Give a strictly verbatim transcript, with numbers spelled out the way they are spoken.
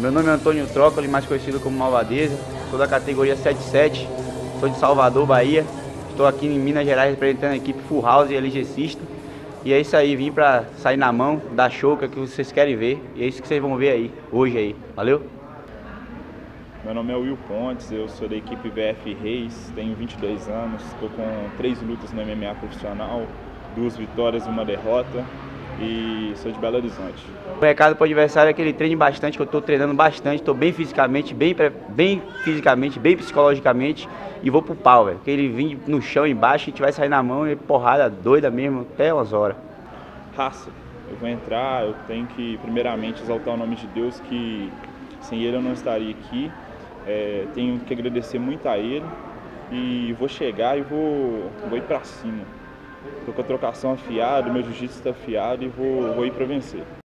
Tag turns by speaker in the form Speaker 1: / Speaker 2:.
Speaker 1: Meu nome é Antônio Trócoli, mais conhecido como Malvadeza. Sou da categoria sete sete, sou de Salvador, Bahia. Estou aqui em Minas Gerais representando a equipe Full House e L G System. E é isso aí, vim pra sair na mão, dar show, que é o que vocês querem ver. E é isso que vocês vão ver aí, hoje aí. Valeu?
Speaker 2: Meu nome é Will Pontes, eu sou da equipe V F Reis, tenho vinte e dois anos, estou com três lutas no M M A profissional, duas vitórias e uma derrota, e sou de Belo Horizonte.
Speaker 1: O recado para o adversário é que ele treine bastante, que eu estou treinando bastante, estou bem fisicamente, bem, bem fisicamente, bem psicologicamente, e vou pro pau, velho. Porque ele vem no chão embaixo, a gente vai sair na mão e porrada doida mesmo, até umas horas.
Speaker 2: Raça, eu vou entrar, eu tenho que primeiramente exaltar o nome de Deus, que sem ele eu não estaria aqui. É, tenho que agradecer muito a ele e vou chegar e vou, vou ir pra cima. Tô com a trocação afiada, meu jiu-jitsu está afiado e vou, vou ir para vencer.